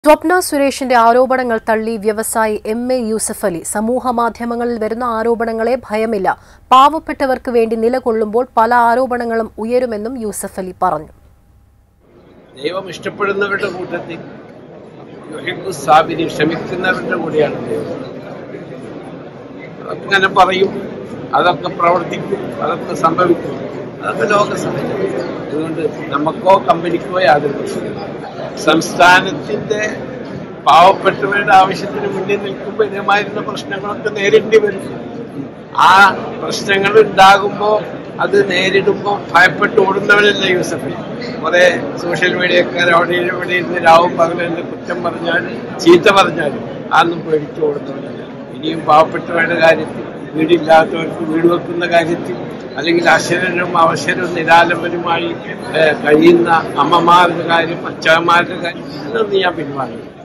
സ്വപ്ന സുരേഷിന്റെ ആരോപണങ്ങൾ തള്ളി വ്യവസായി എം.എ. യൂസഫ് അലി സമൂഹമാധ്യമങ്ങളിൽ വരുന്ന ആരോപണങ്ങളെ ഭയമില്ല. പാവപ്പെട്ടവർക്ക് വേണ്ടി നിലകൊള്ളുമ്പോൾ പല ആരോപണങ്ങളും ഉയരുമെന്നും യൂസഫ് അലി പറഞ്ഞു. ദൈവം ഇഷ്ടപ്പെടുന്നവരുടെ കൂട്ടത്തിൽ ക്ഷമിക്കുന്നവരുടെ കൂടെയാണ് ദൈവം. അങ്ങനെ പറയും, അതൊക്കെ പ്രവർത്തിക്കും, അതൊക്കെ സംഭവിക്കും, അതൊക്കെ ലോക സംഭവിക്കും. അതുകൊണ്ട് നമുക്കോ കമ്പനിക്കോ യാതൊരു പ്രശ്നമില്ല. സംസ്ഥാനത്തിന്റെ പാവപ്പെട്ടവരുടെ ആവശ്യത്തിന് മുന്നിൽ നിൽക്കുമ്പോൾ ഇതുമായിരുന്ന പ്രശ്നങ്ങളൊക്കെ നേരിടേണ്ടി വരും. ആ പ്രശ്നങ്ങൾ ഉണ്ടാകുമ്പോൾ അത് നേരിടുമ്പോൾ ഭയപ്പെട്ട് ഓടുന്നവരല്ല യൂസഫ്. കുറെ സോഷ്യൽ മീഡിയക്കാർ അവിടെ ഇവിടെ ഇരുന്ന് രാവും പകലെന്നെ കുറ്റം പറഞ്ഞാലും ചീത്ത പറഞ്ഞാലും അതൊന്നും പേടിച്ച് ഓടുന്നവരല്ല. ഇനിയും പാവപ്പെട്ടവരുടെ കാര്യത്തിൽ, വീടില്ലാത്തവർക്ക് വീട് വെക്കുന്ന കാര്യത്തിൽ, അല്ലെങ്കിൽ അക്ഷരരും അവശരും നിരാലംബരുമായി കഴിയുന്ന അമ്മമാരുടെ കാര്യം, അച്ഛന്മാരുടെ കാര്യം, ഇതൊന്നും ഞാൻ പിൻവാങ്ങി.